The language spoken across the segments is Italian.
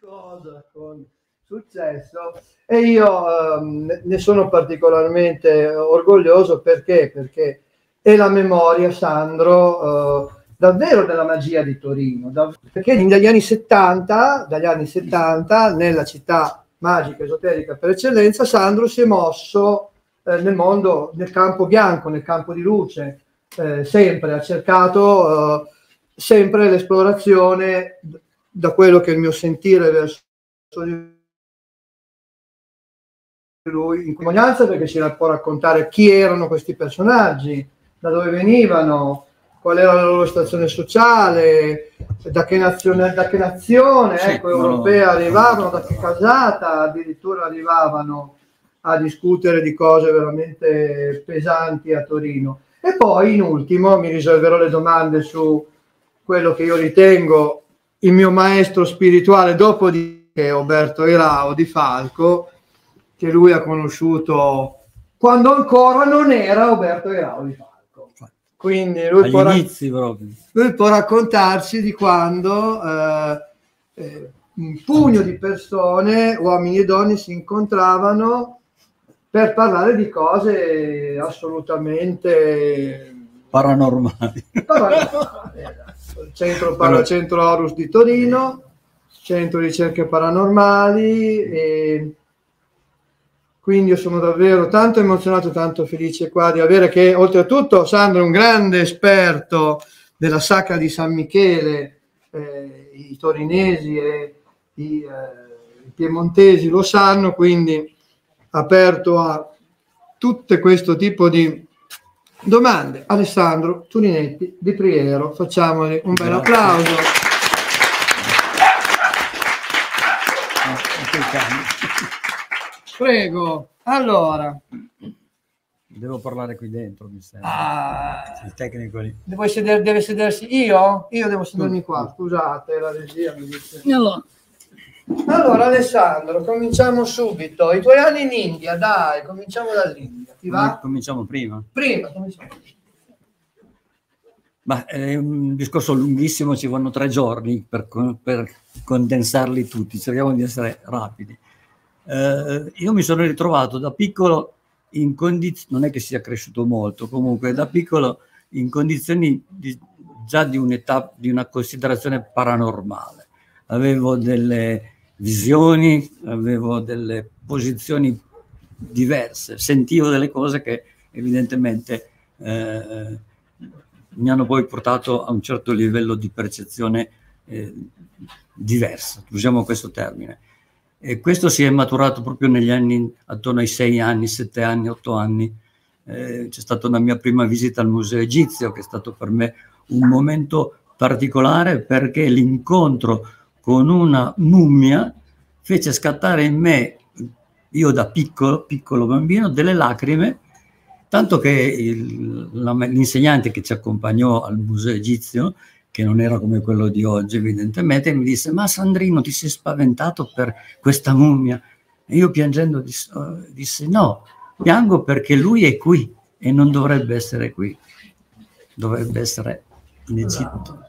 cosa con successo, e io ne sono particolarmente orgoglioso perché è la memoria, Sandro, davvero della magia di Torino, perché dagli anni 70, nella città magica, esoterica per eccellenza, Sandro si è mosso nel mondo, nel campo bianco, nel campo di luce, sempre ha cercato sempre l'esplorazione, da quello che è il mio sentire verso lui, in comunianza, perché ci può raccontare chi erano questi personaggi, da dove venivano, qual era la loro stazione sociale, da che nazione sì, ecco, europea arrivavano, da che casata addirittura arrivavano a discutere di cose veramente pesanti a Torino. E poi in ultimo mi riserverò le domande su quello che io ritengo il mio maestro spirituale, dopodiché Oberto Erao di Falco, che lui ha conosciuto quando ancora non era Oberto Erao di Falco. Quindi lui può raccontarci di quando un pugno di persone, uomini e donne, si incontravano per parlare di cose assolutamente paranormali. Centro Horus di Torino, centro ricerche paranormali, e quindi io sono davvero tanto emozionato, tanto felice qua di avere, che oltretutto Sandro è un grande esperto della Sacra di San Michele, i torinesi e i piemontesi lo sanno, quindi aperto a tutto questo tipo di domande. Alessandro Turinetti di Priero, facciamogli un bel applauso. Prego. Allora, devo parlare qui dentro, mi sembra. Il tecnico lì. Deve sedersi io? Io devo sedermi qua, scusate, la regia mi dice. Allora Alessandro, cominciamo subito. I tuoi anni in India, dai, cominciamo dall'India. Ti va? Cominciamo prima. Cominciamo. Ma è un discorso lunghissimo, ci vanno 3 giorni per condensarli tutti, cerchiamo di essere rapidi. Io mi sono ritrovato da piccolo in condizioni, non è che sia cresciuto molto, comunque da piccolo in condizioni già di un'età, di una considerazione paranormale. Avevo delle visioni, avevo delle posizioni diverse, sentivo delle cose che evidentemente mi hanno poi portato a un certo livello di percezione diversa, usiamo questo termine. E questo si è maturato proprio negli anni, attorno ai 6 anni, 7 anni, 8 anni. C'è stata una mia prima visita al Museo Egizio, che è stato per me un momento particolare, perché l'incontro con una mummia fece scattare in me, io da piccolo bambino, delle lacrime, tanto che l'insegnante che ci accompagnò al Museo Egizio, che non era come quello di oggi evidentemente, mi disse: ma Sandrino, ti sei spaventato per questa mummia? E io piangendo disse: no, piango perché lui è qui e non dovrebbe essere qui, dovrebbe essere in Egitto.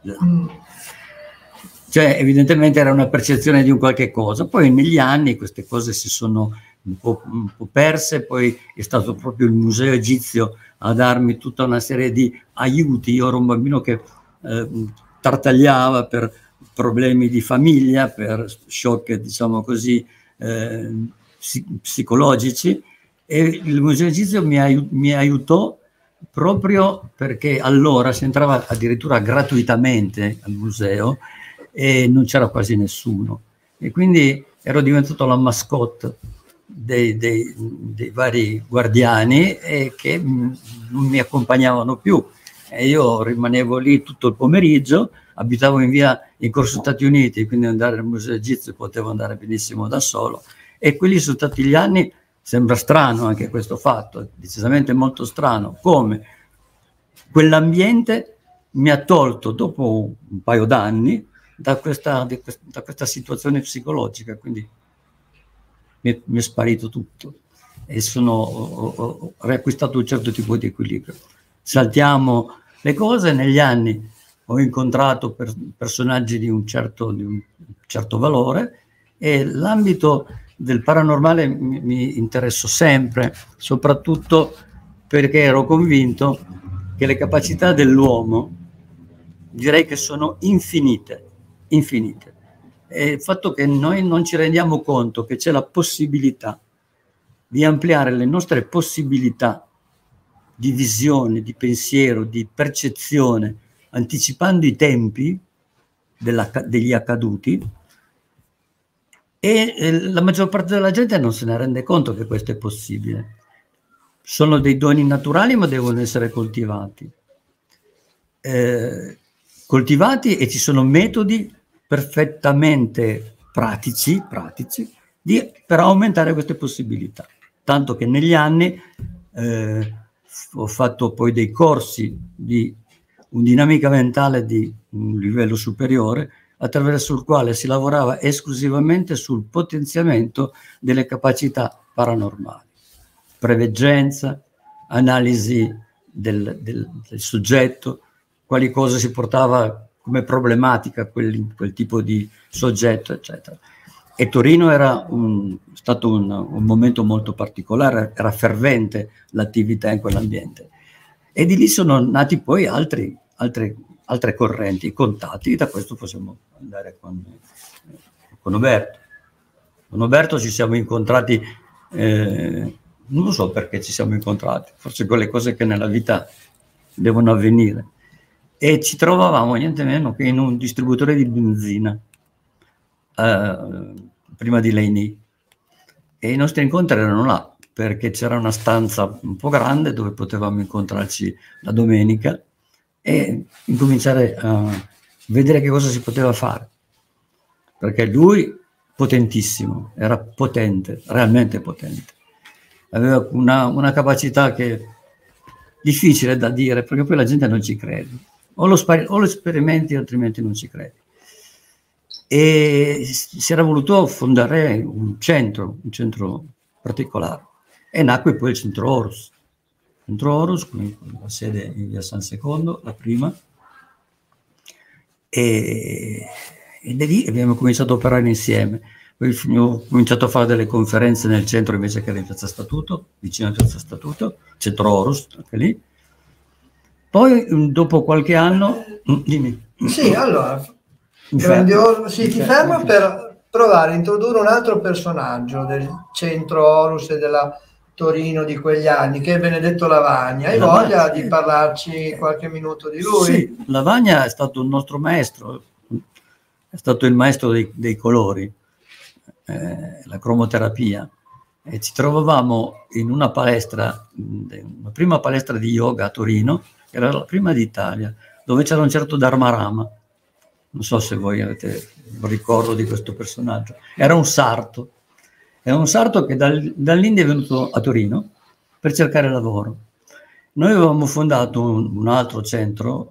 Cioè evidentemente era una percezione di un qualche cosa. Poi negli anni queste cose si sono un po' perse, poi è stato proprio il Museo Egizio a darmi tutta una serie di aiuti. Io ero un bambino che tartagliava per problemi di famiglia, per shock, diciamo così, psicologici, e il Museo Egizio mi aiutò proprio perché allora si entrava addirittura gratuitamente al museo e non c'era quasi nessuno, e quindi ero diventato la mascotte dei vari guardiani, e che non mi accompagnavano più. E io rimanevo lì tutto il pomeriggio, abitavo in Corso Stati Uniti, quindi andare al Museo Egizio potevo andare benissimo da solo, e quelli sono stati gli anni. Sembra strano anche questo fatto, decisamente molto strano, come quell'ambiente mi ha tolto dopo un paio d'anni da questa situazione psicologica, quindi mi è sparito tutto e ho riacquistato un certo tipo di equilibrio. Saltiamo le cose. Negli anni ho incontrato personaggi di un certo valore, E l'ambito del paranormale mi interessò sempre, soprattutto perché ero convinto che le capacità dell'uomo, direi che sono infinite, infinite. E il fatto che noi non ci rendiamo conto che c'è la possibilità di ampliare le nostre possibilità di visione, di pensiero, di percezione, anticipando i tempi degli accaduti, e la maggior parte della gente non se ne rende conto che questo è possibile. Sono dei doni naturali, ma devono essere coltivati. Coltivati, e ci sono metodi perfettamente pratici per aumentare queste possibilità. Tanto che negli anni ho fatto poi dei corsi di dinamica mentale di un livello superiore, attraverso il quale si lavorava esclusivamente sul potenziamento delle capacità paranormali, preveggenza, analisi del soggetto, quali cose si portava come problematica quel tipo di soggetto, eccetera. E Torino era stato un momento molto particolare, era fervente l'attività in quell'ambiente. E di lì sono nati poi altre correnti, contatti. Da questo possiamo andare con Oberto. Con Oberto ci siamo incontrati, non so perché ci siamo incontrati, forse quelle cose che nella vita devono avvenire. E ci trovavamo niente meno che in un distributore di benzina, prima di Leni, e i nostri incontri erano là, perché c'era una stanza un po' grande dove potevamo incontrarci la domenica e incominciare a vedere che cosa si poteva fare, perché lui, potentissimo, era potente, realmente potente, aveva una capacità che difficile da dire, perché poi la gente non ci crede, o lo sperimenti, altrimenti non ci credi. E si era voluto fondare un centro particolare, e nacque poi il Centro Horus. Centro Horus, con la sede in via San Secondo, la prima, e da lì abbiamo cominciato a operare insieme. Poi ho cominciato a fare delle conferenze nel centro invece che era in Piazza Statuto, vicino a Piazza Statuto, Centro Horus, anche lì. Poi dopo qualche anno, dimmi. Sì, allora, ti fermo per provare a introdurre un altro personaggio del Centro Horus e della Torino di quegli anni, che è Benedetto Lavagna. Hai voglia di parlarci qualche minuto di lui? Sì, Lavagna è stato un nostro maestro, è stato il maestro dei colori, la cromoterapia, e ci trovavamo in una palestra, una prima palestra di yoga a Torino, che era la prima d'Italia, dove c'era un certo Dharmarama. Non so se voi avete un ricordo di questo personaggio. Era un sarto che dall'India è venuto a Torino per cercare lavoro. Noi avevamo fondato un altro centro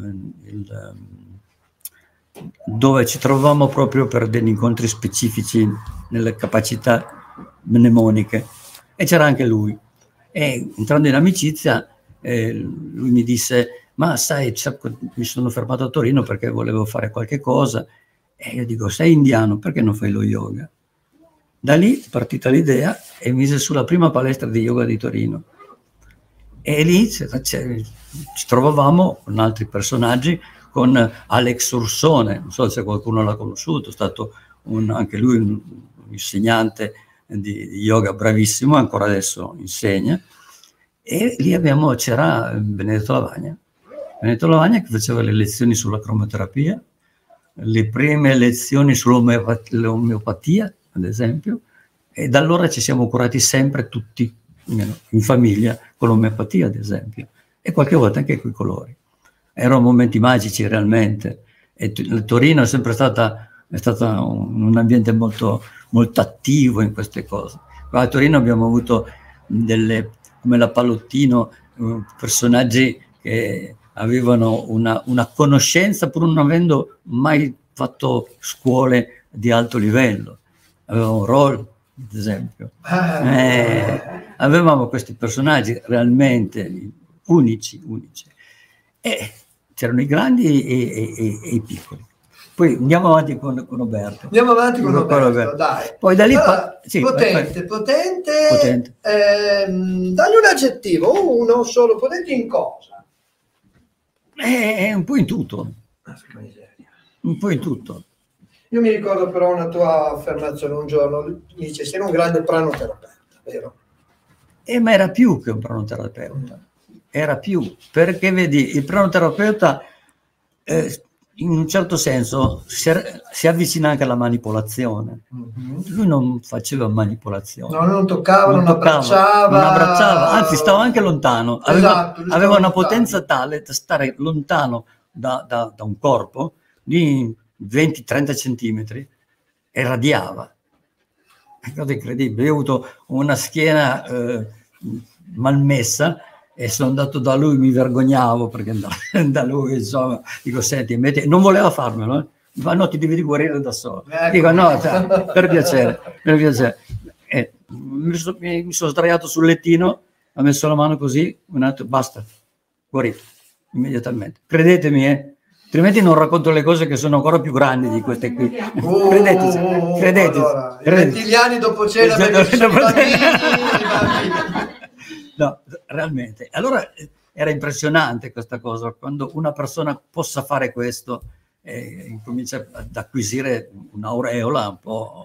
dove ci trovavamo proprio per degli incontri specifici nelle capacità mnemoniche, e c'era anche lui. E entrando in amicizia, lui mi disse: ma sai, mi sono fermato a Torino perché volevo fare qualche cosa. E io dico: sei indiano, perché non fai lo yoga? Da lì è partita l'idea e mise sulla prima palestra di yoga di Torino. E lì ci trovavamo con altri personaggi, con Alex Ursone, non so se qualcuno l'ha conosciuto, è stato anche lui un insegnante di yoga bravissimo, ancora adesso insegna. E lì c'era Benedetto Lavagna che faceva le lezioni sulla cromoterapia, le prime lezioni sull'omeopatia, ad esempio, e da allora ci siamo curati sempre tutti in famiglia con l'omeopatia, ad esempio, e qualche volta anche con i colori. Erano momenti magici realmente, e Torino è sempre stata un ambiente molto, molto attivo in queste cose. Qua a Torino abbiamo avuto come la Pallottino, personaggi che avevano una conoscenza pur non avendo mai fatto scuole di alto livello. Avevamo Roll, ad esempio. Avevamo questi personaggi realmente unici. E c'erano i grandi e i piccoli. Poi andiamo avanti con Roberto. Andiamo avanti con Roberto, dai. Poi da lì allora, sì, potente. Dagli un aggettivo, uno solo, potente in cosa? È un po' in tutto. Un po' in tutto. Io mi ricordo però una tua affermazione un giorno, mi dice sei un grande pranoterapeuta, vero? Ma era più che un pranoterapeuta, era più, perché vedi, il pranoterapeuta in un certo senso si avvicina anche alla manipolazione. Lui non faceva manipolazione. No, non toccava, non abbracciava, anzi stava anche lontano. Aveva una potenza tale da stare lontano da un corpo di 20-30 centimetri e radiava. È una cosa incredibile. Io ho avuto una schiena malmessa e sono andato da lui, mi vergognavo perché da lui, insomma, dico, senti, non voleva farmelo, ma no, ti devi guarire da solo. Dico, no, per piacere. Mi sono sdraiato sul lettino, ho messo la mano così, un attimo, basta, guarito, immediatamente. Credetemi, altrimenti non racconto le cose che sono ancora più grandi di queste qui. Credeteci. Allora, 20 anni dopo cena perché ci sono no, realmente. Allora era impressionante questa cosa, quando una persona possa fare questo incomincia ad acquisire un'aureola un po'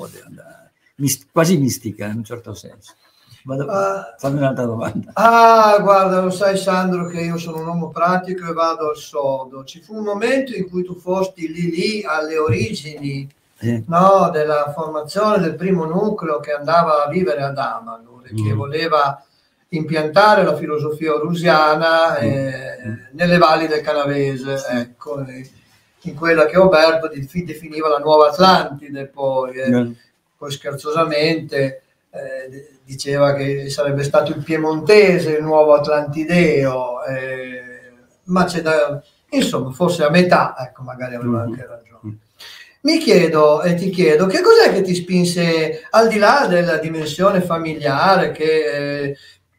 quasi mistica in un certo senso. Fammi un'altra domanda. Guarda, lo sai Sandro che io sono un uomo pratico e vado al sodo. Ci fu un momento in cui tu fosti lì alle origini, no, della formazione del primo nucleo che andava a vivere ad Amanur e che voleva impiantare la filosofia orusiana nelle valli del Canavese, ecco, in quella che Roberto definiva la nuova Atlantide, poi scherzosamente diceva che sarebbe stato il piemontese il nuovo atlantideo, ma c'è insomma, forse a metà, ecco, magari aveva anche ragione. Mi chiedo e ti chiedo, che cos'è che ti spinse, al di là della dimensione familiare, che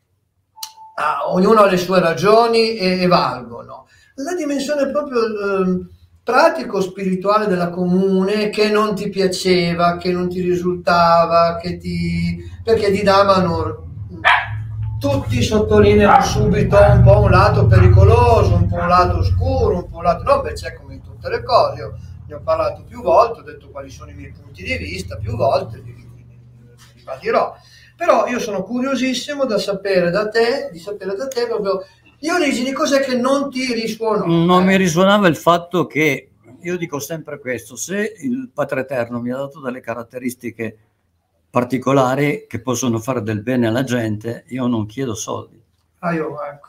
ognuno ha le sue ragioni e valgono, la dimensione proprio pratico-spirituale della comune, che non ti piaceva, che non ti risultava, perché di Damanhur tutti sottolineano subito un po' un lato pericoloso, un po' un lato oscuro, un po' un lato... No, beh, c'è come in tutte le cose. Io ne ho parlato più volte, ho detto quali sono i miei punti di vista, più volte li ribadirò. Però io sono curiosissimo di sapere da te proprio le origini, cos'è che non ti risuonò? Non mi risuonava il fatto che, io dico sempre questo, se il Padre Eterno mi ha dato delle caratteristiche particolari che possono fare del bene alla gente, io non chiedo soldi. Ecco.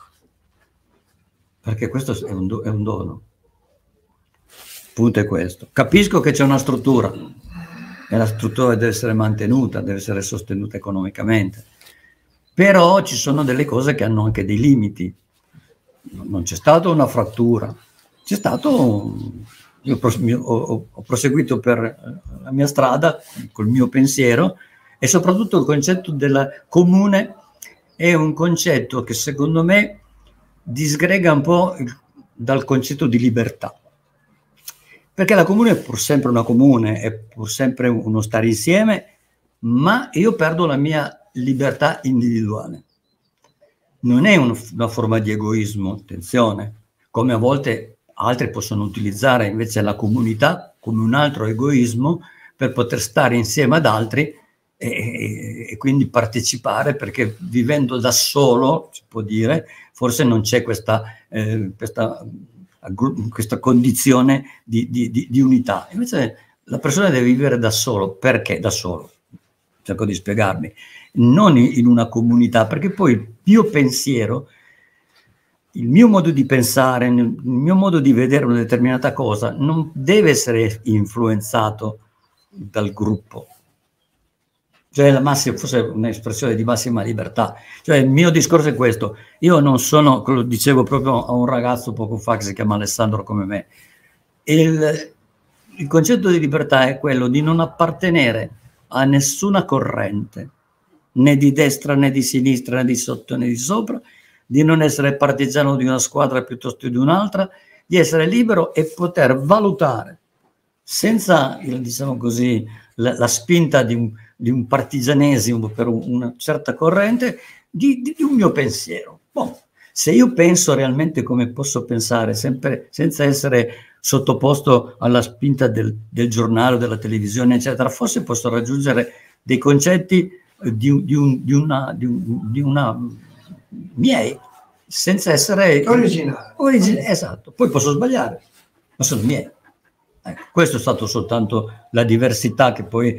Perché questo è un dono. Il punto è questo. Capisco che c'è una struttura e la struttura deve essere mantenuta, deve essere sostenuta economicamente, però ci sono delle cose che hanno anche dei limiti. Non c'è stata una frattura, c'è stato io ho proseguito per la mia strada col mio pensiero, e soprattutto il concetto della comune è un concetto che secondo me disgrega un po' dal concetto di libertà, perché la comune è pur sempre una comune, è pur sempre uno stare insieme, ma io perdo la mia libertà individuale. Non è una forma di egoismo, attenzione, come a volte altri possono utilizzare invece la comunità come un altro egoismo per poter stare insieme ad altri e quindi partecipare, perché vivendo da solo, si può dire, forse non c'è questa condizione di unità. Invece la persona deve vivere da solo. Perché da solo? Cerco di spiegarmi. Non in una comunità, perché poi il mio pensiero, il mio modo di pensare, il mio modo di vedere una determinata cosa non deve essere influenzato dal gruppo. Cioè la massima, forse un'espressione di massima libertà. Cioè il mio discorso è questo: io non sono, lo dicevo proprio a un ragazzo poco fa che si chiama Alessandro come me, il concetto di libertà è quello di non appartenere a nessuna corrente, né di destra né di sinistra né di sotto né di sopra, di non essere partigiano di una squadra piuttosto di un'altra, di essere libero e poter valutare senza, diciamo così, la spinta di un partigianesimo per una certa corrente, di un mio pensiero. Boh, se io penso realmente come posso pensare, sempre senza essere sottoposto alla spinta del giornale, della televisione, eccetera, forse posso raggiungere dei concetti di una miei, senza essere originale. Esatto, poi posso sbagliare, ma sono miei. Ecco, questo è stato soltanto la diversità che poi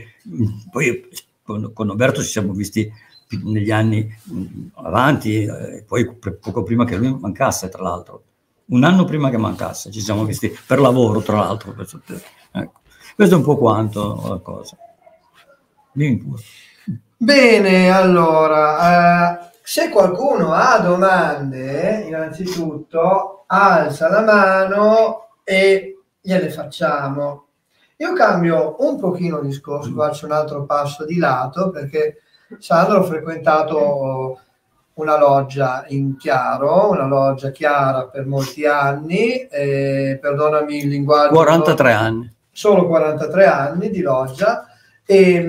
con Roberto ci siamo visti negli anni avanti, poi poco prima che lui mancasse, tra l'altro. Un anno prima che mancasse, ci siamo visti per lavoro, tra l'altro. Ecco. Questo è un po' quanto la cosa. Dimmi pure. Bene, allora, se qualcuno ha domande, innanzitutto alza la mano e gliele facciamo. Io cambio un pochino discorso, faccio un altro passo di lato, perché Sandro ha frequentato una loggia in Chiaro, una loggia chiara per molti anni, perdonami il linguaggio. 43 anni. Solo 43 anni di loggia, e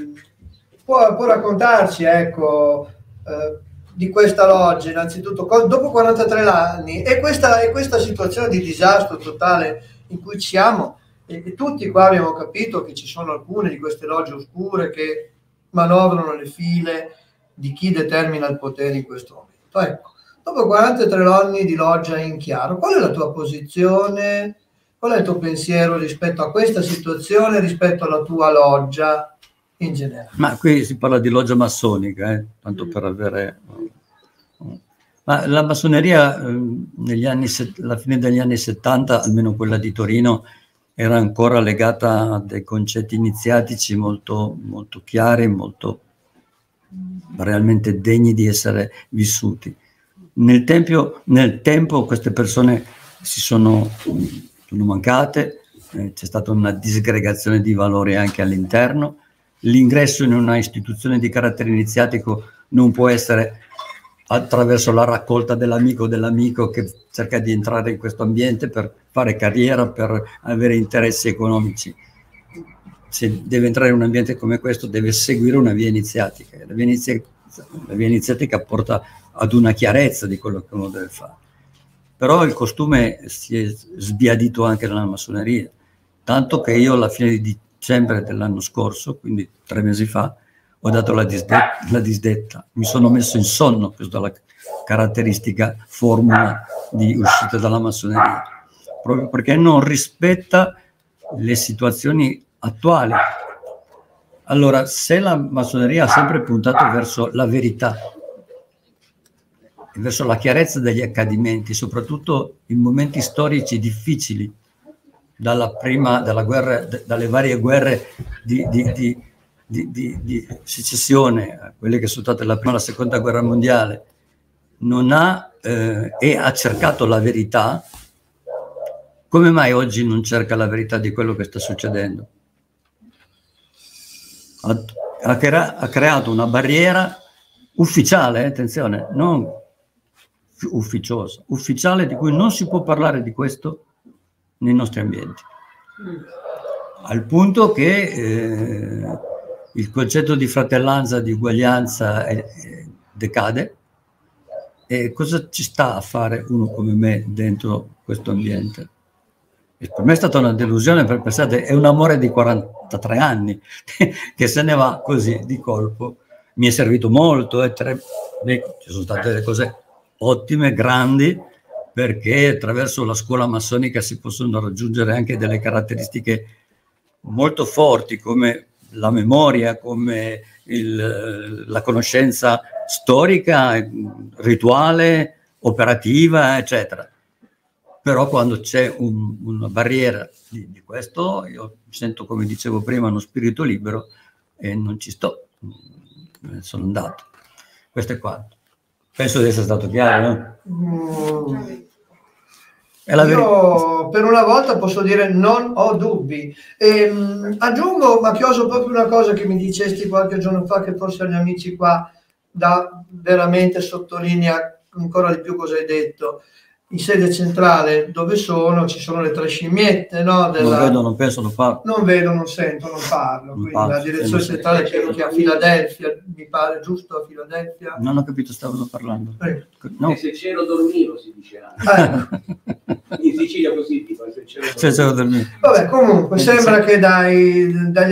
può raccontarci, ecco, di questa loggia, innanzitutto, dopo 43 anni, e questa situazione di disastro totale in cui siamo, e tutti qua abbiamo capito che ci sono alcune di queste logge oscure che manovrano le file di chi determina il potere in questo momento. Ecco, dopo 43 anni di loggia in Chiaro, qual è la tua posizione? Qual è il tuo pensiero rispetto a questa situazione, rispetto alla tua loggia in generale? Ma qui si parla di loggia massonica, tanto per avere... Ma la massoneria alla fine degli anni 70, almeno quella di Torino, era ancora legata a dei concetti iniziatici molto, molto chiari, molto realmente degni di essere vissuti. Nel tempo queste persone sono mancate, c'è stata una disgregazione di valori anche all'interno. L'ingresso in una istituzione di carattere iniziatico non può essere attraverso la raccolta dell'amico che cerca di entrare in questo ambiente per fare carriera, per avere interessi economici. Se deve entrare in un ambiente come questo, deve seguire una via iniziatica. La via iniziatica porta ad una chiarezza di quello che uno deve fare. Però il costume si è sbiadito anche nella massoneria, tanto che io alla fine di dicembre dell'anno scorso, quindi 3 mesi fa, ho dato la disdetta. Mi sono messo in sonno, questa è la caratteristica formula di uscita dalla massoneria, proprio perché non rispetta le situazioni attuali. Allora, se la massoneria ha sempre puntato verso la verità, verso la chiarezza degli accadimenti, soprattutto in momenti storici difficili, dalle varie guerre di secessione, a quelle che sono state la prima e la seconda guerra mondiale, e ha cercato la verità. Come mai oggi non cerca la verità di quello che sta succedendo? Ha creato una barriera ufficiale, attenzione, non ufficiosa, ufficiale, di cui non si può parlare di questo nei nostri ambienti, al punto che il concetto di fratellanza, di uguaglianza decade. E cosa ci sta a fare uno come me dentro questo ambiente? E per me è stata una delusione, perché pensate, è un amore di 43 anni che se ne va così di colpo. Mi è servito molto, ci sono state delle cose ottime, grandi, perché attraverso la scuola massonica si possono raggiungere anche delle caratteristiche molto forti, come la memoria, come la conoscenza storica, rituale, operativa, eccetera. Però quando c'è una barriera di questo, io sento, come dicevo prima, uno spirito libero e non ci sto, sono andato. Questo è quanto. Penso di essere stato chiaro, no? Io per una volta posso dire non ho dubbi. Aggiungo, ma chioso, proprio una cosa che mi dicesti qualche giorno fa, che forse agli amici qua veramente sottolinea ancora di più cosa hai detto. in sede centrale dove ci sono le 3 scimmiette, no? Non vedo, non penso, non parlo. Non vedo, non sento, non parlo. Quindi la direzione centrale credo che a Filadelfia, mi pare giusto, a Filadelfia. Non ho capito, stavano parlando. No. E se il cielo dormivo si dice anche. In Sicilia così tipo, se il cielo dormivo. Vabbè, comunque sembra che dalle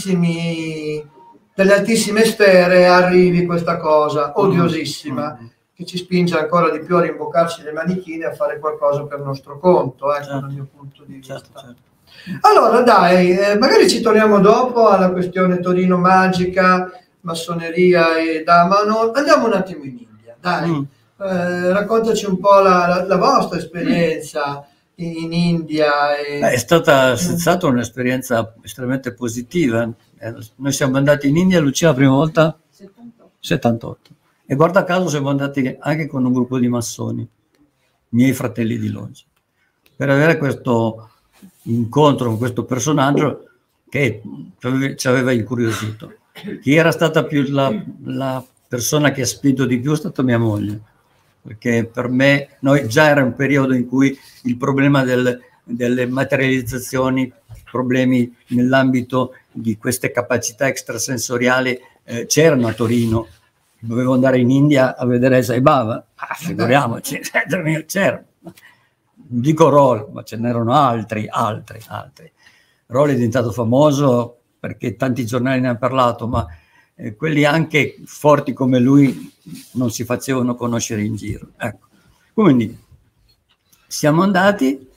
altissime sfere arrivi questa cosa odiosissima che ci spinge ancora di più a rimboccarci le manichine e a fare qualcosa per il nostro conto, dal mio punto di vista. Certo. Allora dai, magari ci torniamo dopo alla questione Torino magica, massoneria e Damano. Andiamo un attimo in India, dai. Raccontaci un po' la vostra esperienza in India. È stata senz'altro un'esperienza estremamente positiva. Noi siamo andati in India, Lucia, la prima volta 78. E guarda caso siamo andati anche con un gruppo di massoni, miei fratelli di loggia, per avere questo incontro con questo personaggio che ci aveva incuriosito. Chi era stata più la persona che ha spinto di più è stata mia moglie, perché per me, noi già era un periodo in cui il problema delle materializzazioni, problemi nell'ambito di queste capacità extrasensoriali c'erano a Torino. Dovevo andare in India a vedere Sai Baba, figuriamoci, c'erano. Dico Roll, ma ce n'erano altri. Roll è diventato famoso perché tanti giornali ne hanno parlato, ma quelli anche forti come lui non si facevano conoscere in giro. Ecco. Quindi siamo andati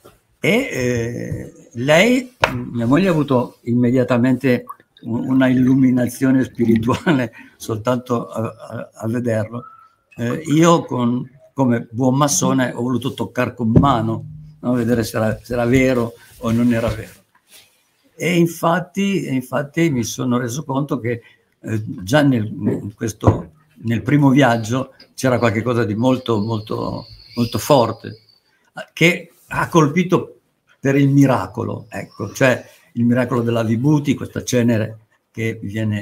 e lei, mia moglie, ha avuto immediatamente una illuminazione spirituale soltanto a vederlo. Io come buon massone ho voluto toccare con mano, no? Vedere se era vero o non era vero. E infatti mi sono reso conto che già nel primo viaggio c'era qualcosa di molto, molto, molto forte, che ha colpito per il miracolo, ecco, cioè il miracolo della Vibhuti, questa cenere che viene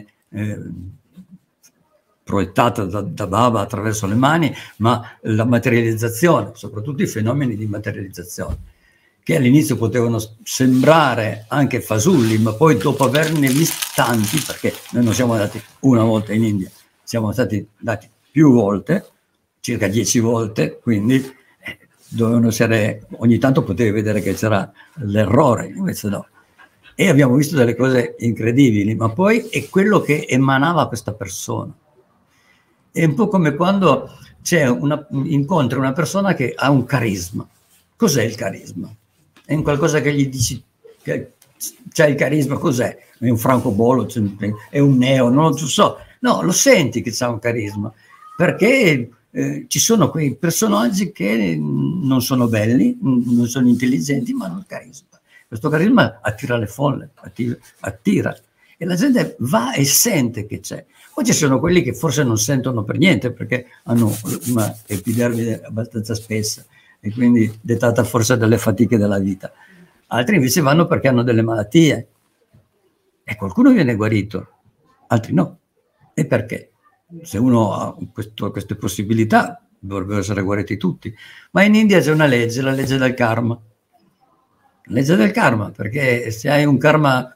proiettata da Baba attraverso le mani, ma la materializzazione, soprattutto i fenomeni di materializzazione, che all'inizio potevano sembrare anche fasulli, ma poi dopo averne visti tanti, perché noi non siamo andati una volta in India, siamo stati andati più volte, circa 10 volte, quindi dovevano essere, ogni tanto potevi vedere che c'era l'errore, invece no. E abbiamo visto delle cose incredibili, ma poi è quello che emanava questa persona. È un po' come quando incontri una persona che ha un carisma. Cos'è il carisma? È un qualcosa che gli dici che c'è il carisma, cos'è? È un francobollo, è un neo, non lo so. No, lo senti che c'ha un carisma, perché ci sono quei personaggi che non sono belli, non sono intelligenti, ma hanno il carisma. Questo carisma attira le folle, attira. E la gente va e sente che c'è. Poi ci sono quelli che forse non sentono per niente, perché hanno una epidermide abbastanza spessa e quindi dettata forse dalle fatiche della vita. Altri invece vanno perché hanno delle malattie e qualcuno viene guarito, altri no. E perché? Se uno ha queste possibilità dovrebbero essere guariti tutti. Ma in India c'è una legge, la legge del karma. Legge del karma, perché se hai un karma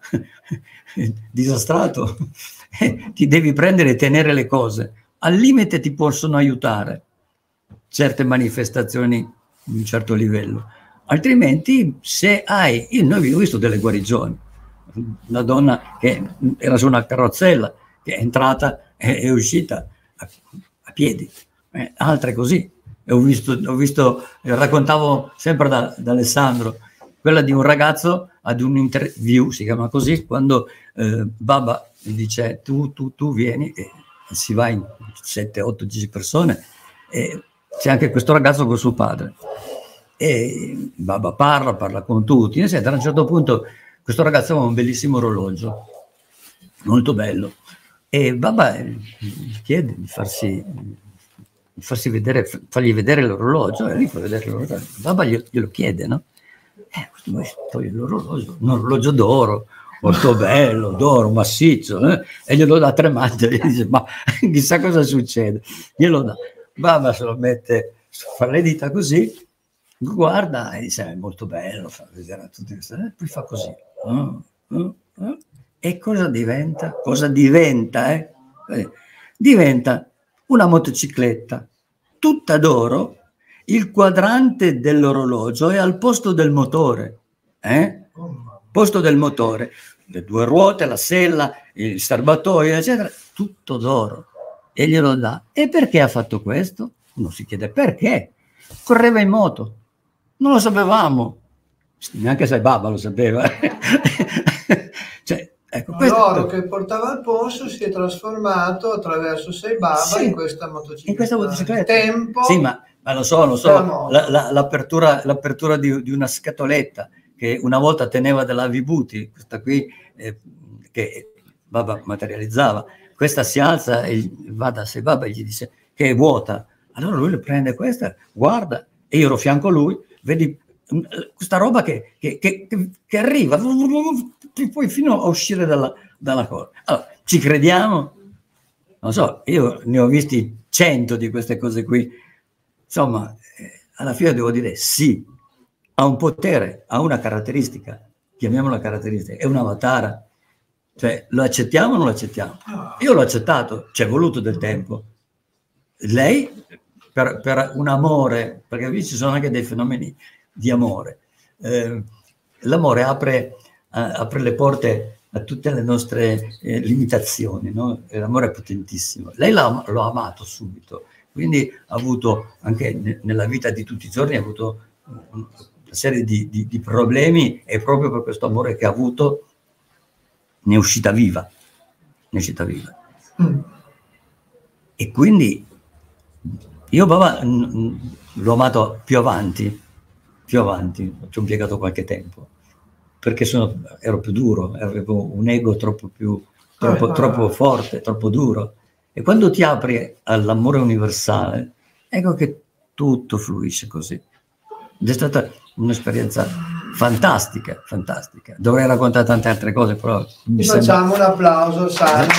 disastrato ti devi prendere e tenere le cose. Al limite ti possono aiutare certe manifestazioni di un certo livello, altrimenti se hai, noi abbiamo visto delle guarigioni, una donna che era su una carrozzella che è entrata e è uscita a piedi, altre così. Ho visto, raccontavo sempre da Alessandro, quella di un ragazzo ad un interview, si chiama così, quando Baba gli dice tu vieni, e si va in 7, 8, 10 persone, e c'è anche questo ragazzo con suo padre. E Baba parla con tutti, eccetera. A un certo punto questo ragazzo aveva un bellissimo orologio, molto bello, e Baba gli chiede di fargli vedere l'orologio, e lui fa vedere l'orologio. Baba glielo chiede, no? Toglie l'orologio, un orologio d'oro, molto bello, d'oro, massiccio, e glielo dà tremando, e gli dice, ma chissà cosa succede. Glielo dà. Baba se lo mette, fa le dita così, guarda e dice, è molto bello, fa vedere a tutti questi, poi fa così. E cosa diventa? Cosa diventa? Diventa una motocicletta tutta d'oro, il quadrante dell'orologio è al posto del motore, posto del motore, le due ruote, la sella, il serbatoio, eccetera, tutto d'oro, e glielo dà. E perché ha fatto questo? Uno si chiede perché. Correva in moto, non lo sapevamo, neanche Sai Baba lo sapeva. Cioè, ecco, l'oro che portava al polso si è trasformato attraverso Sai Baba in questa motocicletta. In questa motocicletta. Tempo. Sì, ma lo so, l'apertura di una scatoletta che una volta teneva della Vibuti, questa qui che Baba materializzava, questa si alza e va da Sai Baba e gli dice che è vuota. Allora lui le prende questa, guarda, e io ero fianco a lui, vedi questa roba che arriva poi fino a uscire dalla cosa. Allora, ci crediamo? Non so, io ne ho visti 100 di queste cose qui. Insomma, alla fine devo dire sì, ha un potere, ha una caratteristica, chiamiamola caratteristica, è un avatar. Cioè, lo accettiamo o non lo accettiamo? Io l'ho accettato, ci è voluto del tempo. Lei, per un amore, perché qui ci sono anche dei fenomeni di amore. L'amore apre le porte a tutte le nostre limitazioni, no? L'amore è potentissimo. Lei l'ho amato subito, quindi ha avuto anche nella vita di tutti i giorni, ha avuto una serie di problemi, e proprio per questo amore che ha avuto ne è uscita viva. E quindi io Baba l'ho amato più avanti, ci ho impiegato qualche tempo, perché ero più duro, avevo un ego troppo forte, troppo duro. E quando ti apri all'amore universale, ecco che tutto fluisce così. Ed è stata un'esperienza fantastica. Dovrei raccontare tante altre cose, però facciamo un applauso, Sandro.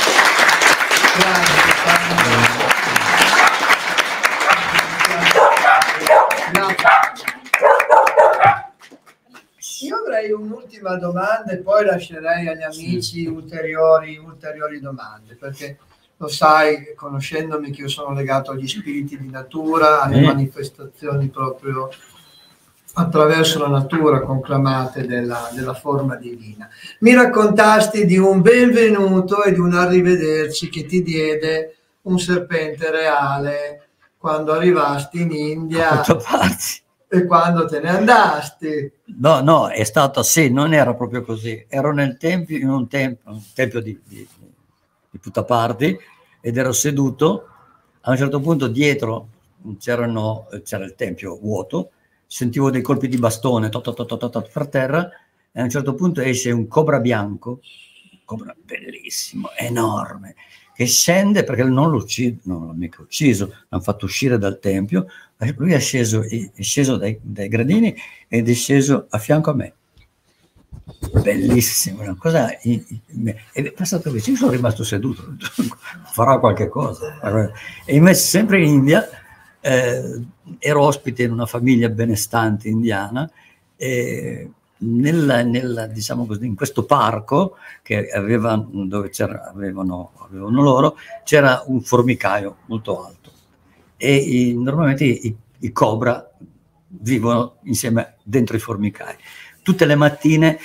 Io avrei un'ultima domanda e poi lascerei agli amici ulteriori domande, perché lo sai, conoscendomi, che io sono legato agli spiriti di natura, alle manifestazioni proprio attraverso la natura conclamate della forma divina. Mi raccontasti di un benvenuto e di un arrivederci che ti diede un serpente reale quando arrivasti in India e quando te ne andasti. No, è stato, sì, non era proprio così. Ero in un tempio di Puttaparthi, ed ero seduto. A un certo punto dietro c'era il tempio vuoto, sentivo dei colpi di bastone per terra, e a un certo punto esce un cobra bianco, un cobra bellissimo, enorme, che scende, perché non l'ha mica ucciso, l'hanno fatto uscire dal tempio, e lui è sceso dai gradini ed è sceso a fianco a me. Bellissimo, una cosa, è passato vicino, sono rimasto seduto, farà qualche cosa. E invece sempre in India ero ospite in una famiglia benestante indiana, e diciamo così, in questo parco che dove avevano loro, c'era un formicaio molto alto, e normalmente i cobra vivono insieme dentro i formicai. Tutte le mattine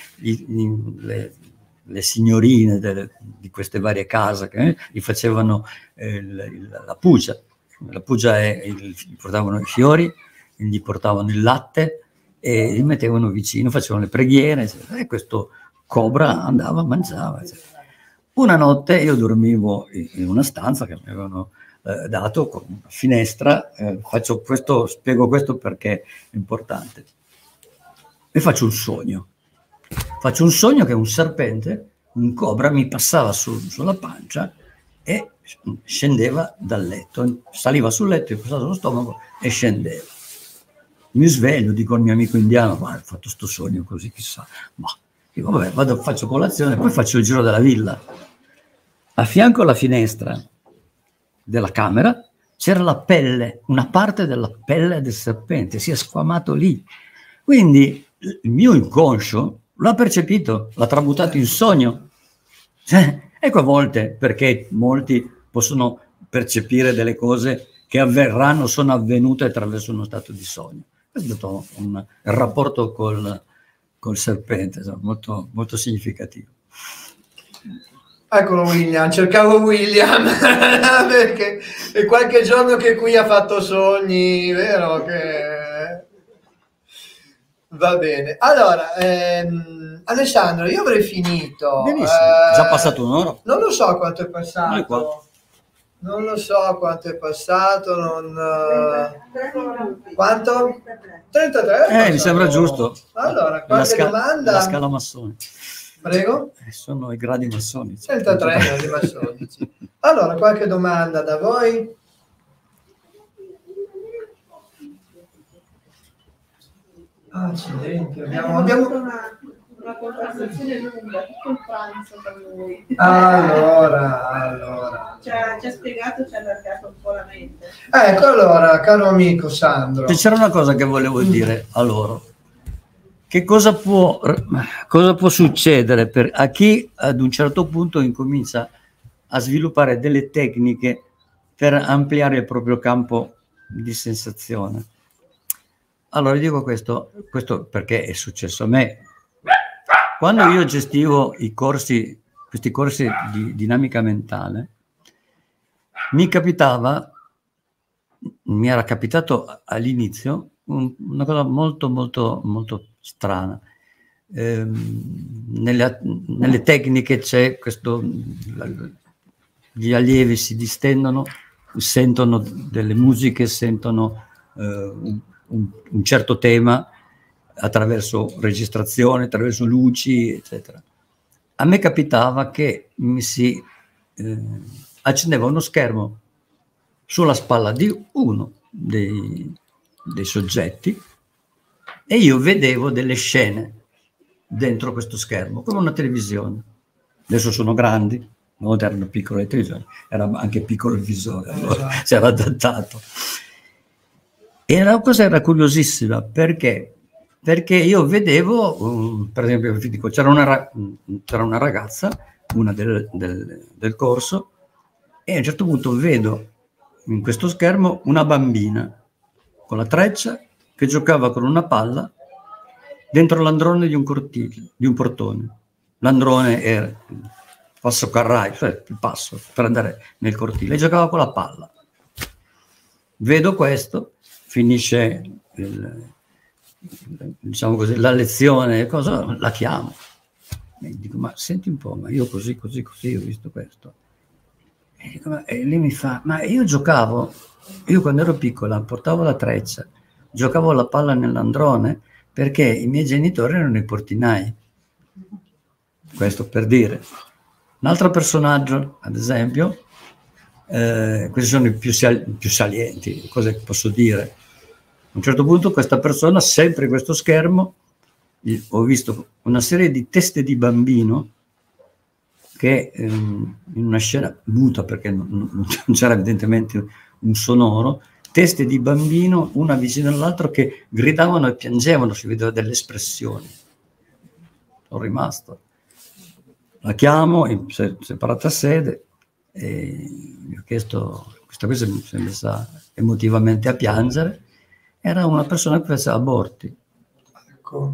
le signorine di queste varie case gli facevano la puja. La puja gli portavano i fiori, gli portavano il latte e li mettevano vicino, facevano le preghiere, eccetera. E questo cobra andava, mangiava, eccetera. Una notte io dormivo in una stanza che mi avevano dato con una finestra. Spiego questo perché è importante. E faccio un sogno che un serpente, un cobra, mi passava sulla pancia e scendeva dal letto, saliva sul letto, mi passava sullo stomaco e scendeva. Mi sveglio, dico al mio amico indiano: ma ho fatto sto sogno così, chissà. Ma dico, vabbè, faccio colazione, poi faccio il giro della villa. A fianco alla finestra della camera c'era la pelle, una parte della pelle del serpente, si è squamato lì. Quindi il mio inconscio l'ha percepito, l'ha tramutato in sogno. Ecco, a volte, perché molti possono percepire delle cose che avverranno, sono avvenute attraverso uno stato di sogno. Questo è stato il rapporto col serpente, molto, molto significativo. Eccolo William, cercavo William perché è qualche giorno che qui ha fatto sogni, vero? Che... Va bene. Allora, Alessandro, io avrei finito. Benissimo, già passato un'ora. Non lo so quanto è passato. Non lo so quanto è passato. Quanto? 33? Mi sembra giusto. Allora, qualche domanda? La scala massonica. Prego? Sono i gradi massonici. 33 gradi massonici. Allora, qualche domanda da voi? Accidenti, abbiamo... una conversazione lunga, tutto il pranzo con lui. Allora. Ci ha spiegato, ci ha allargato un po' la mente. Ecco, allora, caro amico Sandro. C'era una cosa che volevo dire a loro. Che cosa può succedere a chi ad un certo punto incomincia a sviluppare delle tecniche per ampliare il proprio campo di sensazione? Allora, dico questo perché è successo a me. Quando io gestivo questi corsi di dinamica mentale, mi era capitato all'inizio una cosa molto, molto, molto strana. Nelle tecniche c'è questo, gli allievi si distendono, sentono delle musiche, sentono un certo tema attraverso registrazione, attraverso luci, eccetera. A me capitava che mi si accendeva uno schermo sulla spalla di uno dei soggetti e io vedevo delle scene dentro questo schermo, come una televisione. Adesso sono grandi, non erano piccole le televisioni, era anche piccolo il visore, allora si era adattato. E la cosa era curiosissima, perché io vedevo, per esempio, c'era una ragazza, una del corso, e a un certo punto vedo in questo schermo una bambina con la treccia che giocava con una palla dentro l'androne di un cortile, di un portone. L'androne era il passo carrai, cioè il passo per andare nel cortile, e giocava con la palla. Vedo questo, finisce diciamo così, la lezione, cosa, la chiamo. E dico, ma senti un po', ma io così ho visto questo. E lei mi fa, ma io quando ero piccola portavo la treccia, giocavo la palla nell'androne perché i miei genitori erano i portinai. Questo per dire. Un altro personaggio, ad esempio, questi sono i più salienti, cosa che posso dire. A un certo punto questa persona, sempre in questo schermo, ho visto una serie di teste di bambino che in una scena muta, perché non c'era evidentemente un sonoro, teste di bambino, una vicino all'altra, che gridavano e piangevano, si vedeva delle espressioni. Sono rimasto. La chiamo in separata sede e mi ho chiesto, questa cosa mi si è messa emotivamente a piangere. Era una persona che faceva aborti. Ecco.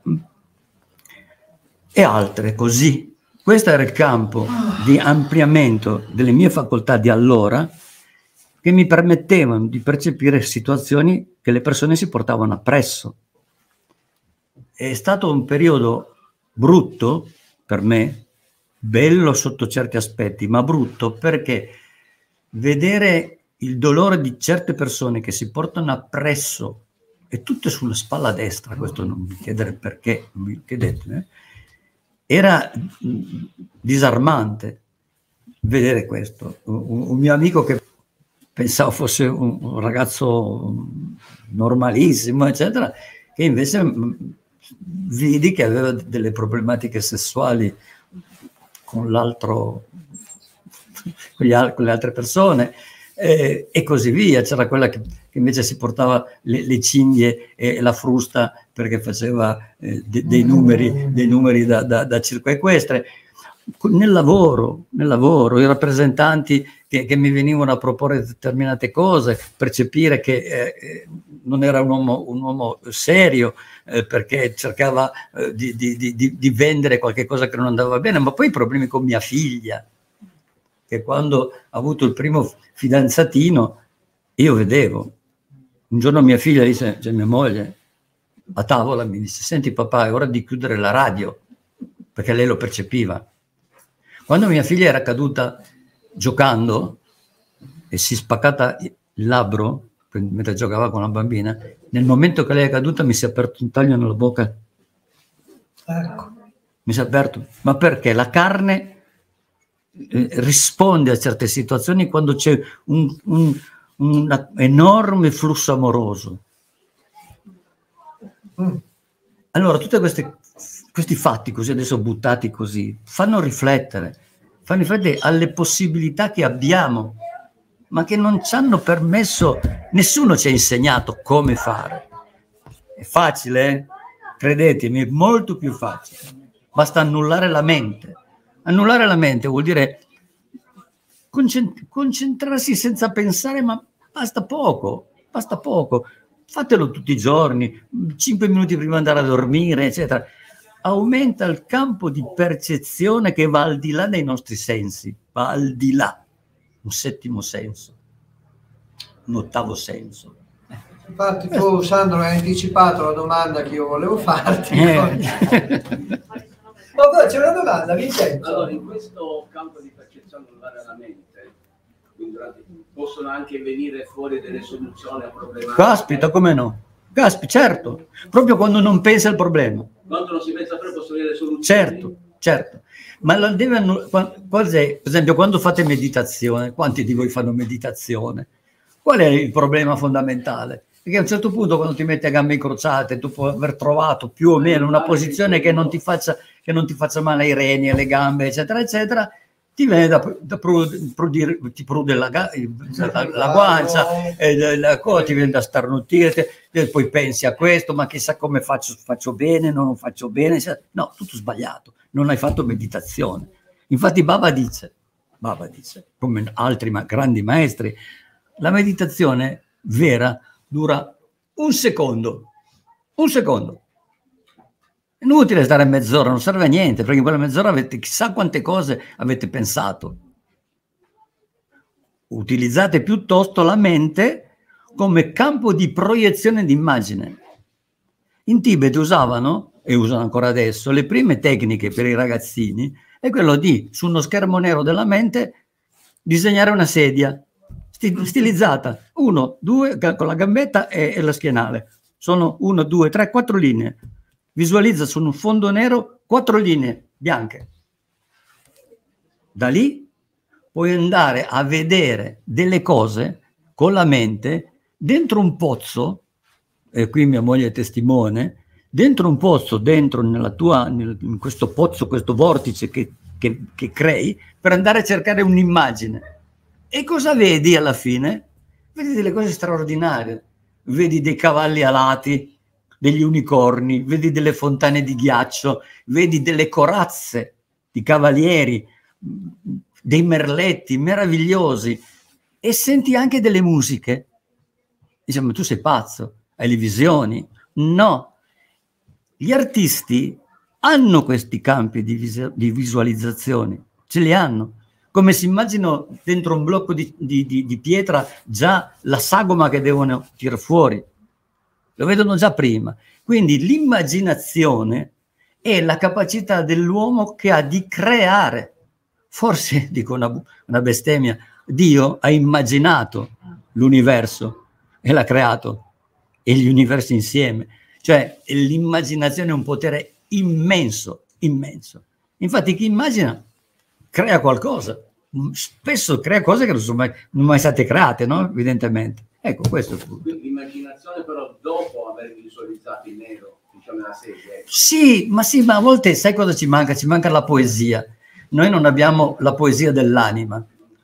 E altre così. Questo era il campo di ampliamento delle mie facoltà di allora, che mi permettevano di percepire situazioni che le persone si portavano appresso. È stato un periodo brutto per me, bello sotto certi aspetti, ma brutto perché vedere il dolore di certe persone che si portano appresso, e tutte sulla spalla destra, questo non mi chiedere perché, non mi chiedete, era disarmante vedere questo. Un mio amico che pensavo fosse un ragazzo normalissimo, eccetera, che invece vidi che aveva delle problematiche sessuali con le altre persone, e così via. C'era quella che invece si portava le cinghie e la frusta perché faceva dei numeri da circo equestre. Nel lavoro, i rappresentanti che mi venivano a proporre determinate cose, percepire che non era un uomo serio, perché cercava di vendere qualche cosa che non andava bene, ma poi i problemi con mia figlia, che quando ha avuto il primo fidanzatino, io vedevo. Un giorno mia figlia dice, cioè mia moglie, a tavola mi disse: senti papà, è ora di chiudere la radio, perché lei lo percepiva. Quando mia figlia era caduta giocando e si è spaccata il labbro mentre giocava con la bambina, nel momento che lei è caduta mi si è aperto un taglio nella bocca. Ecco. Mi si è aperto. Ma perché la carne risponde a certe situazioni quando c'è un enorme flusso amoroso. Allora tutti questi fatti così adesso buttati così fanno riflettere alle possibilità che abbiamo, ma che non ci hanno permesso, nessuno ci ha insegnato come fare. È facile, eh? Credetemi, è molto più facile. Basta annullare la mente. Annullare la mente vuol dire concentrarsi senza pensare, ma basta poco. Fatelo tutti i giorni, 5 minuti prima di andare a dormire, eccetera. Aumenta il campo di percezione che va al di là dei nostri sensi, va al di là, un settimo senso, un ottavo senso. Infatti tu, Sandro, hai anticipato la domanda che io volevo farti. Vabbè, c'è una domanda, Vincenzo. Allora, in questo campo di percezione annullare la mente, possono anche venire fuori delle soluzioni a problemi. Caspita, come no? Caspita, certo, proprio quando non pensa al problema. Quando non si pensa più possono venire delle soluzioni. Certo. Ma la deve per esempio, quando fate meditazione, quanti di voi fanno meditazione? Qual è il problema fondamentale? Perché a un certo punto, quando ti metti a gambe incrociate, dopo aver trovato più o meno una posizione che non ti faccia male ai reni, alle gambe, eccetera, eccetera, ti viene ti prude la guancia, ti viene da starnutire, poi pensi a questo, ma chissà come faccio bene, non faccio bene. No, tutto sbagliato, non hai fatto meditazione. Infatti Baba dice, come altri grandi maestri, la meditazione vera dura un secondo. Inutile stare mezz'ora, non serve a niente, perché in quella mezz'ora avete chissà quante cose avete pensato. Utilizzate piuttosto la mente come campo di proiezione d'immagine. In Tibet usavano, e usano ancora adesso, le prime tecniche per i ragazzini è quello di, su uno schermo nero della mente, disegnare una sedia stilizzata, 1, 2, con la gambetta e la schienale. Sono 1, 2, 3, 4 linee. Visualizza su un fondo nero 4 linee bianche. Da lì puoi andare a vedere delle cose con la mente dentro un pozzo, e qui mia moglie è testimone, dentro un pozzo, in questo pozzo, questo vortice che crei, per andare a cercare un'immagine. E cosa vedi alla fine? Vedi delle cose straordinarie. Vedi dei cavalli alati, degli unicorni, vedi delle fontane di ghiaccio, vedi delle corazze di cavalieri, dei merletti meravigliosi, e senti anche delle musiche. Diciamo, tu sei pazzo, hai le visioni? No. Gli artisti hanno questi campi di visualizzazione, ce li hanno. Come si immaginano dentro un blocco di pietra già la sagoma che devono tirare fuori. Lo vedono già prima. Quindi l'immaginazione è la capacità dell'uomo che ha di creare. Forse, dico una bestemmia, Dio ha immaginato l'universo e l'ha creato, e gli universi insieme. Cioè l'immaginazione è un potere immenso, immenso. Infatti chi immagina crea qualcosa. Spesso crea cose che non sono mai state create, no? Evidentemente. Ecco, questo è il punto. Quindi l'immaginazione però dopo aver visualizzato il nero, diciamo, nella serie. Sì, ma a volte sai cosa ci manca? Ci manca la poesia. Noi non abbiamo la poesia dell'anima.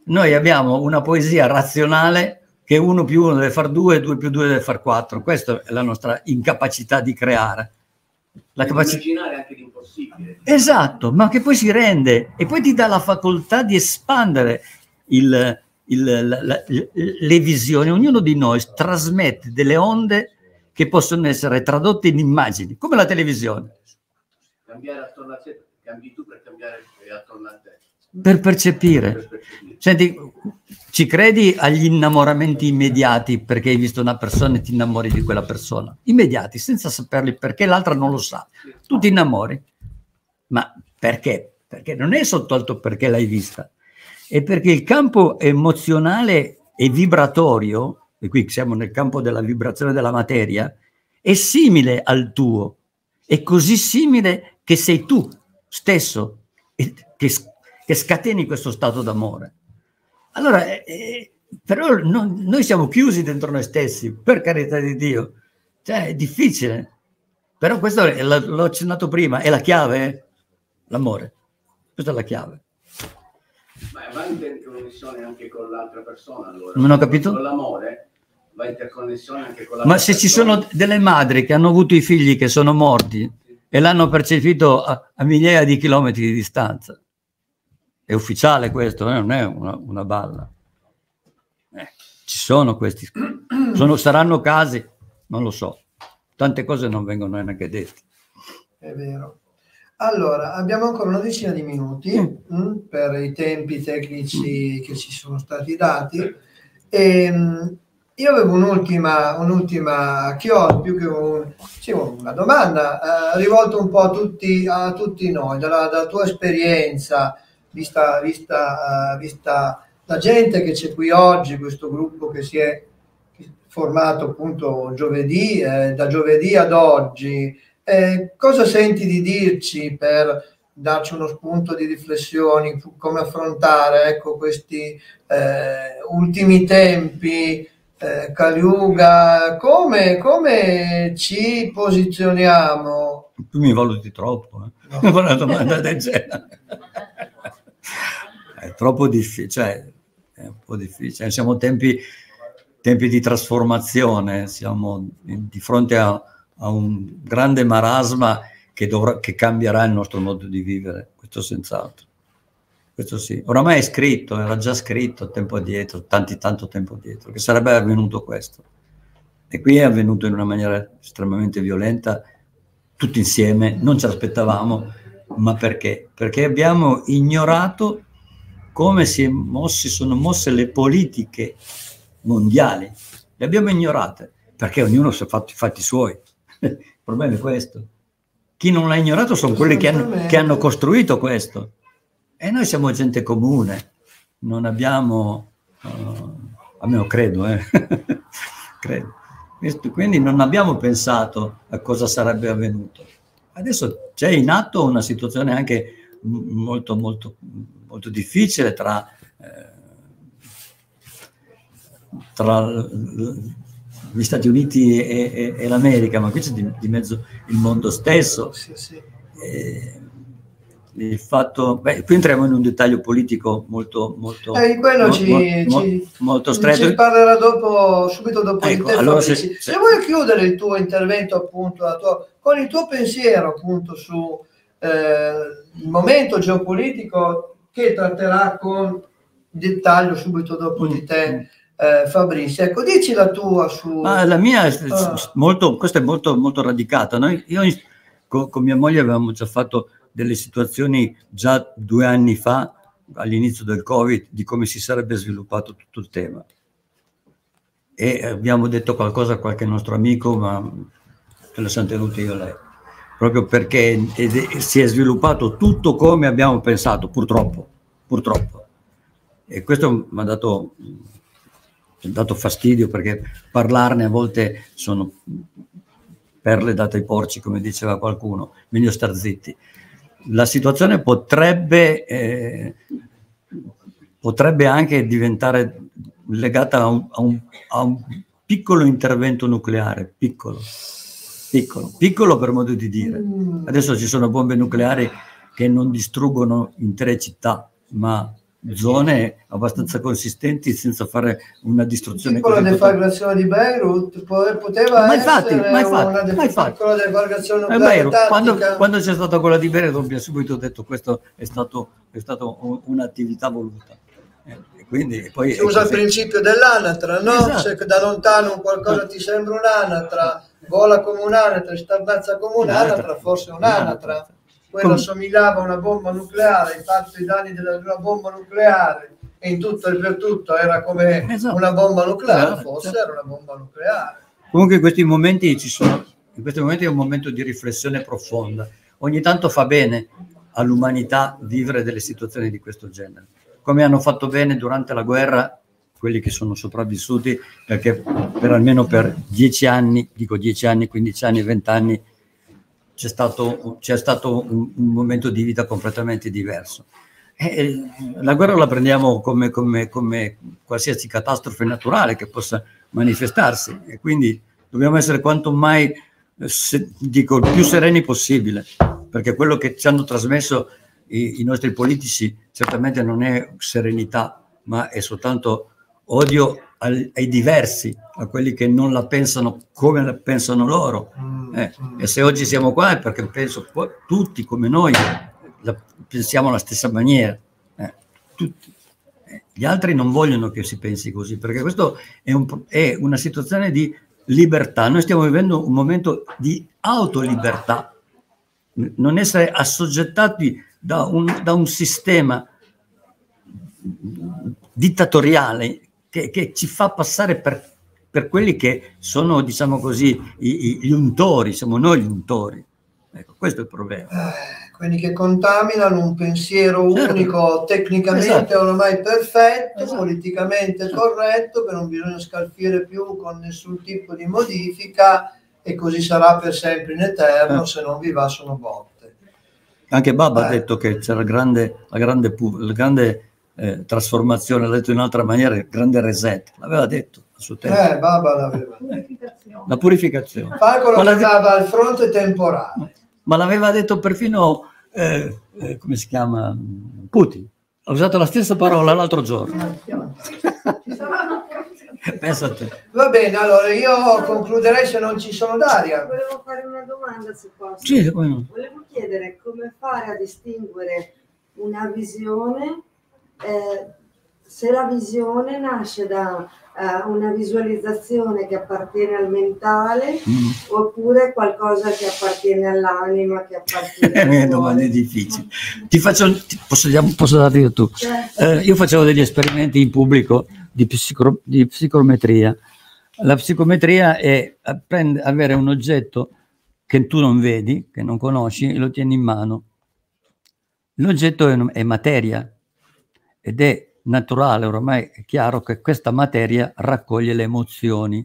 Noi abbiamo una poesia razionale che 1 più 1 deve far 2, 2 più 2 deve far 4. Questa è la nostra incapacità di creare. La capacità... immaginare anche l'impossibile. Esatto, ma che poi si rende e poi ti dà la facoltà di espandere le visioni. Ognuno di noi trasmette delle onde che possono essere tradotte in immagini, come la televisione. Cambiare attorno a te, cambi tu per cambiare attorno a te. Per percepire. Senti, ci credi agli innamoramenti immediati perché hai visto una persona e ti innamori di quella persona? Immediati, senza saperli perché l'altra non lo sa. Tu ti innamori. Ma perché? Perché non è soltanto perché l'hai vista, è perché il campo emozionale e vibratorio, e qui siamo nel campo della vibrazione della materia, è simile al tuo, è così simile che sei tu stesso che scateni questo stato d'amore. Allora, però noi siamo chiusi dentro noi stessi, per carità di Dio, cioè è difficile, però questo l'ho accennato prima, è la chiave, l'amore, questa è la chiave. Ma va in interconnessione anche con l'altra persona, allora? Non ho capito? Con l'amore va in interconnessione anche con l'altra Ma se ci persona. sono delle madri che hanno avuto i figli che sono morti e l'hanno percepito a migliaia di chilometri di distanza, è ufficiale questo, non è una balla. Ci sono questi, saranno casi, non lo so, tante cose non vengono neanche dette. È vero. Allora, abbiamo ancora una decina di minuti per i tempi tecnici che ci sono stati dati. Io avevo un'ultima chiosa, più che una domanda rivolta un po' a tutti noi, dalla tua esperienza, vista la gente che c'è qui oggi, questo gruppo che si è formato appunto giovedì, da giovedì ad oggi. Cosa senti di dirci per darci uno spunto di riflessioni su come affrontare, ecco, questi ultimi tempi, Kali Yuga, come ci posizioniamo? Tu mi valuti troppo, No. per una domanda del genere. È troppo difficile, cioè, è un po' difficile. Siamo tempi di trasformazione, siamo di fronte a un grande marasma che cambierà il nostro modo di vivere, questo senz'altro. Questo sì. Oramai è scritto, era già scritto tempo addietro, tanto tempo addietro, che sarebbe avvenuto questo. E qui è avvenuto in una maniera estremamente violenta, tutti insieme, non ci aspettavamo, ma perché? Perché abbiamo ignorato come sono mosse le politiche mondiali. Le abbiamo ignorate, perché ognuno si è fatto i fatti suoi. Il problema è questo. Chi non l'ha ignorato sono quelli che hanno costruito questo. E noi siamo gente comune, non abbiamo, almeno credo, credo. Quindi non abbiamo pensato a cosa sarebbe avvenuto. Adesso c'è in atto una situazione anche molto, molto, molto difficile tra gli Stati Uniti e l'America, ma qui c'è di mezzo il mondo stesso. Sì. Il fatto, qui entriamo in un dettaglio politico molto Quello molto stretto. Ci parlerà subito dopo di te. Allora se vuoi chiudere il tuo intervento appunto con il tuo pensiero appunto su il momento geopolitico che tratterà con dettaglio subito dopo di te Fabrizio, ecco, dici la tua su... La mia è questa è molto radicata. Io con mia moglie avevamo già fatto delle situazioni già 2 anni fa, all'inizio del Covid, di come si sarebbe sviluppato tutto il tema. E abbiamo detto qualcosa a qualche nostro amico, ma ce lo siamo tenuti io e lei. Proprio perché si è sviluppato tutto come abbiamo pensato, purtroppo. E questo mi ha dato fastidio, perché parlarne a volte sono perle date ai porci, come diceva qualcuno, meglio star zitti. La situazione potrebbe anche diventare legata a un piccolo intervento nucleare, piccolo per modo di dire. Adesso ci sono bombe nucleari che non distruggono intere città, ma zone abbastanza consistenti senza fare una distruzione. Tipo la deflagrazione di Beirut poteva essere una piccola deflagrazione nucleare tattica. Quando c'è stata quella di Beirut abbiamo subito detto questo è stato un'attività voluta. Quindi poi si usa il principio dell'anatra, no? Esatto. Se da lontano qualcosa ti sembra un'anatra, vola come un'anatra, starbazza come un'anatra, forse è un'anatra. Quella assomigliava a una bomba nucleare, infatti i danni della bomba nucleare e in tutto e per tutto era come una bomba nucleare, forse era una bomba nucleare. Comunque in questi momenti è un momento di riflessione profonda. Ogni tanto fa bene all'umanità vivere delle situazioni di questo genere. Come hanno fatto bene durante la guerra quelli che sono sopravvissuti, perché almeno per 10 anni, dico 10 anni, 15 anni, 20 anni, c'è stato un momento di vita completamente diverso. La guerra la prendiamo come qualsiasi catastrofe naturale che possa manifestarsi, e quindi dobbiamo essere quanto mai, dico, più sereni possibile, perché quello che ci hanno trasmesso i nostri politici certamente non è serenità, ma è soltanto odio ai diversi, a quelli che non la pensano come la pensano loro. E se oggi siamo qua è perché penso tutti come noi pensiamo alla stessa maniera. Tutti. Gli altri non vogliono che si pensi così, perché questo è una situazione di libertà. Noi stiamo vivendo un momento di autolibertà, non essere assoggettati da un sistema dittatoriale che ci fa passare per quelli che sono, diciamo così, gli untori, siamo noi gli untori. Ecco, questo è il problema. Quelli che contaminano un pensiero unico, tecnicamente ormai perfetto, politicamente corretto, che non bisogna scalfire più con nessun tipo di modifica, e così sarà per sempre in eterno, se non vi va sono botte. Anche Baba ha detto che c'era la grande trasformazione, l'ha detto in un'altra maniera, il grande reset, l'aveva detto a suo tempo. Baba l'aveva detto. La purificazione. Falco lo chiamava al fronte temporale. Ma l'aveva detto perfino, come si chiama, Putin. Ha usato la stessa parola l'altro giorno. Pensa a te. Va bene, allora io concluderei, se non ci sono Daria. Volevo fare una domanda, se posso. Sì, come no. Volevo chiedere come fare a distinguere una visione, se la visione nasce da una visualizzazione che appartiene al mentale oppure qualcosa che appartiene all'anima, che appartiene al domande difficili. Posso darti io tu? Io facevo degli esperimenti in pubblico di psicometria. La psicometria è avere un oggetto che tu non vedi, che non conosci, e lo tieni in mano. L'oggetto è materia ed è naturale, ormai è chiaro che questa materia raccoglie le emozioni,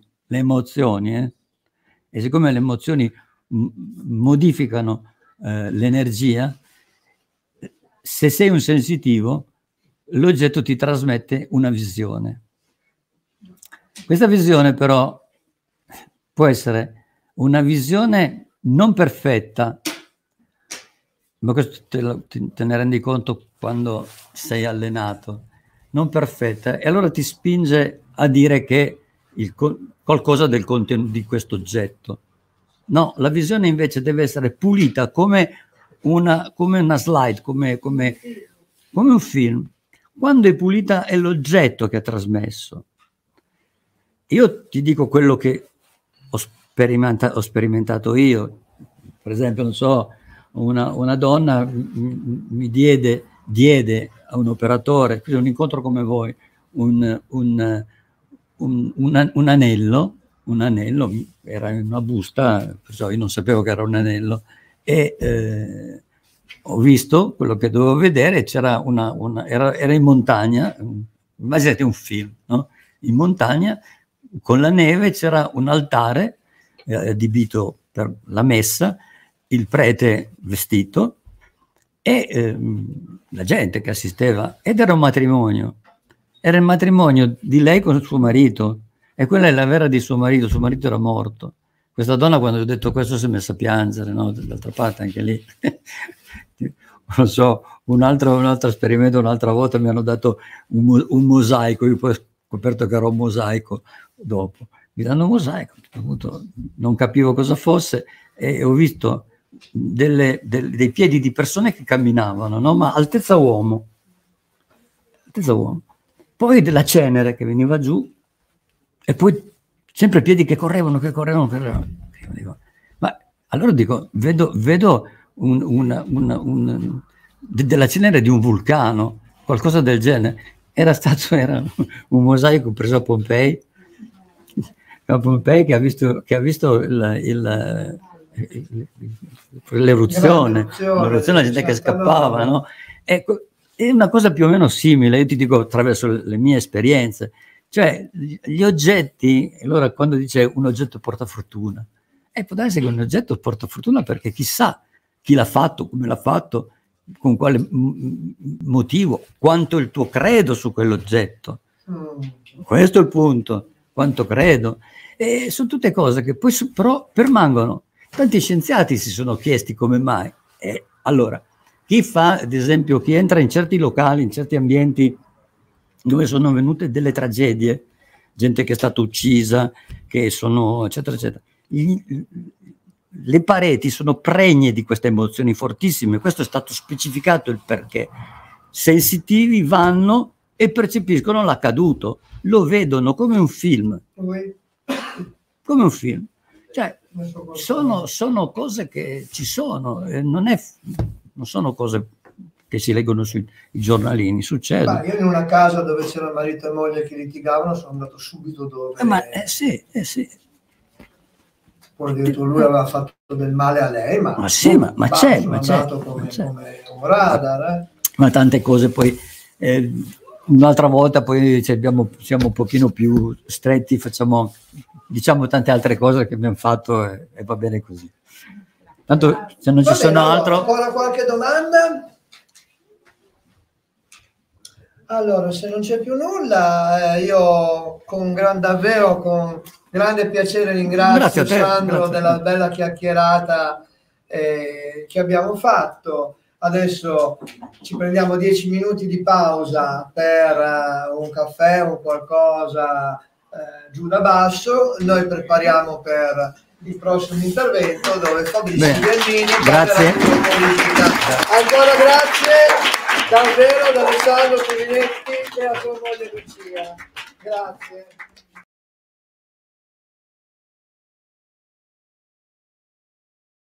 e siccome le emozioni modificano l'energia, se sei un sensitivo, l'oggetto ti trasmette una visione. Questa visione però può essere una visione non perfetta, ma questo te ne rendi conto quando sei allenato, non perfetta, e allora ti spinge a dire che qualcosa del contenuto di questo oggetto. No, la visione invece deve essere pulita come una slide, come un film. Quando è pulita è l'oggetto che ha trasmesso. Io ti dico quello che ho sperimentato io. Per esempio, non so, una donna mi diede a un operatore, un incontro come voi, un anello, era in una busta, perciò io non sapevo che era un anello, e ho visto quello che dovevo vedere, c'era era in montagna, immaginate un film, no? In montagna, con la neve, c'era un altare adibito per la messa, il prete vestito e la gente che assisteva, ed era un matrimonio. Era il matrimonio di lei con il suo marito, e quella è la vera di suo marito era morto. Questa donna, quando ho detto questo, si è messa a piangere, no? D'altra parte anche lì non so, un altro esperimento, un'altra volta mi hanno dato un mosaico, io poi ho scoperto che era un mosaico dopo. Mi danno un mosaico, appunto, non capivo cosa fosse e ho visto dei piedi di persone che camminavano, no? Ma altezza uomo. Altezza uomo. Poi della cenere che veniva giù e poi sempre piedi che correvano. Ma allora dico, vedo della cenere di un vulcano, qualcosa del genere. Era un mosaico preso a Pompei che ha visto l'eruzione, la gente che scappava, no? Ecco, è una cosa più o meno simile, io ti dico attraverso le mie esperienze, cioè gli oggetti, allora quando dice un oggetto porta fortuna, può darsi che un oggetto porta fortuna perché chissà chi l'ha fatto, come l'ha fatto, con quale motivo, quanto il tuo credo su quell'oggetto. Questo è il punto, quanto credo. E sono tutte cose che poi però permangono. Tanti scienziati si sono chiesti come mai. Allora, chi fa, ad esempio, chi entra in certi locali, in certi ambienti dove sono venute delle tragedie, gente che è stata uccisa, che sono, eccetera, eccetera. Le pareti sono pregne di queste emozioni fortissime, questo è stato specificato il perché. Sensitivi vanno e percepiscono l'accaduto, lo vedono come un film. Come un film. Cioè, sono cose che ci sono, non sono cose che si leggono sui giornalini, succede. Io in una casa dove c'era marito e moglie che litigavano sono andato subito dove... Sì. Poi addirittura lui aveva fatto del male a lei, ma c'è, come un radar. Ma tante cose poi... un'altra volta poi siamo un pochino più stretti, diciamo tante altre cose che abbiamo fatto e va bene così. Tanto se non ci sono altro... Ancora qualche domanda? Allora, se non c'è più nulla, io con grande piacere ringrazio Sandro della bella chiacchierata che abbiamo fatto. Adesso ci prendiamo 10 minuti di pausa per un caffè o qualcosa giù da basso. Noi prepariamo per il prossimo intervento dove Fabrizio Bianchini grazie. Ancora grazie davvero da Alessandro Curinetti e a sua moglie Lucia. Grazie.